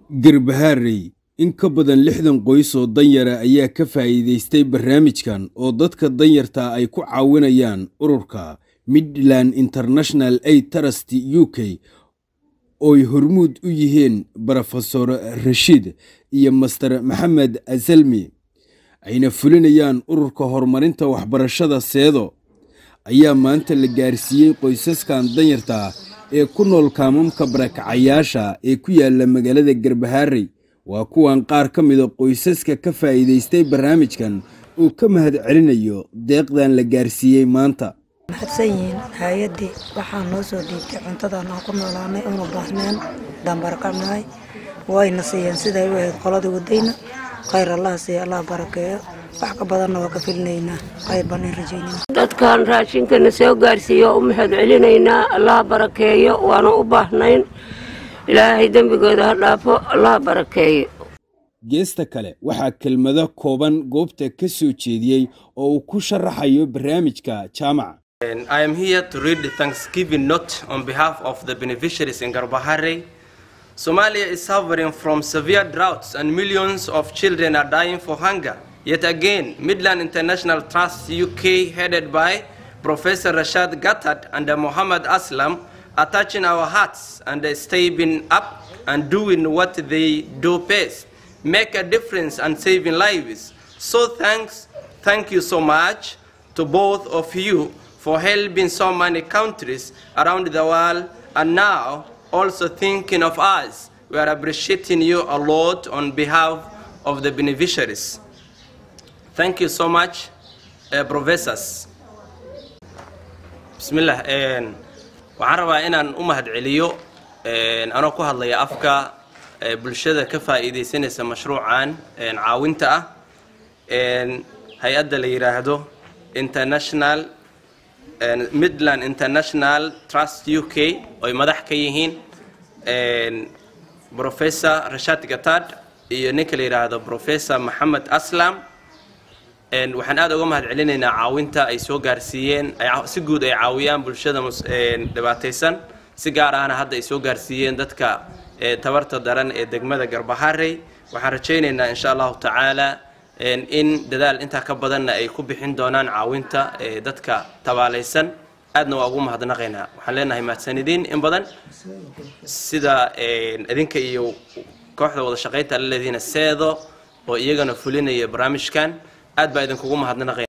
Garbaharey in ka badan 60 qoys oo danyara ayaa ka faa'iideystay barnaamijkan oo dadka danyarta ay ku caawinayaan ururka Midland International Aid Trust UK oo ay hormuud u yihiin Professor Rashid iyo Master Maxamed Azalmi ayna fulinayaan ururka horumarinta waxbarashada Seedo ayaa maanta la gaarsiiyay qoysaskan danyarta ee ku nool kaamamka barakacayaasha ee ku yaala magaalada Garbaharey waa kuwan qaar ka mid ah qoysaska ka faa'iideystay barnaamijkan oo ka mahad celinayo deeqdan la gaarsiiyay maanta maxadsanyiin hay'adii waxaan noo soo dhiibtay cuntadan aan ku noolaanay oo baahneen dambarkanaay wayna siiyeen siday u ahayd qolada wadayna khayr Allah si Allah barakeeyo wax ka badan oo ka filnayna qayb baan rajaynaa dadkan raashinkana soo gaarsiiyo u mahad celinayna Allah barakeeyo waana u baahnayn ilaahay dambigooda ha dhaafo Allah barakeeyo geesta kale waxa kelmado kooban goobta ka soo jeediyay oo uu ku sharaxayo barnaamijka jaamac. I am here to read the Thanksgiving note on behalf of the beneficiaries in Garbaharey. Somalia is suffering from severe droughts and millions of children are dying for hunger. Yet again, Midland International Trust UK, headed by Professor Rashad Gattad and Muhammad Aslam, are touching our hearts and stepping up and doing what they do best, make a difference and saving lives. So thank you so much to both of you for helping so many countries around the world, and now also thinking of us. We are appreciating you a lot on behalf of the beneficiaries. Thank you so much, professors. Bismillah. waxaan rabaa inaan u mahad celiyo anoo ku hadlaya afka bulshada ka faa'iideysanaysa mashruucan caawinta ah hay'adda la yiraahdo International Midland International Trust UK oo ay madax ka yihiin Professor Rashad Gattad iyo ninka la yiraahdo Professor Muhammad Aslam waxaan aad uga mahad celinaynaa caawinta ay soo gaarsiiyeen si guud ay caawiyaan bulshada dhibaataysan si gaar ahna hadda ay soo gaarsiiyeen dadka tabarta daran ee degmada Garbaharey waxaan rajaynaynaa insha Allah taala in dadaal inta ka badan ay ku bixin doonaan caawinta dadka tabaalaysan aadna waa ugu mahadnaqaynaa waxaan leenahay mahadsanidin in badan sida idinka iyo kooxda wada shaqeynta leedina Seedo oo iyagana fulinaya barnaamijkan aad baa idinkugu mahadnaqaynaa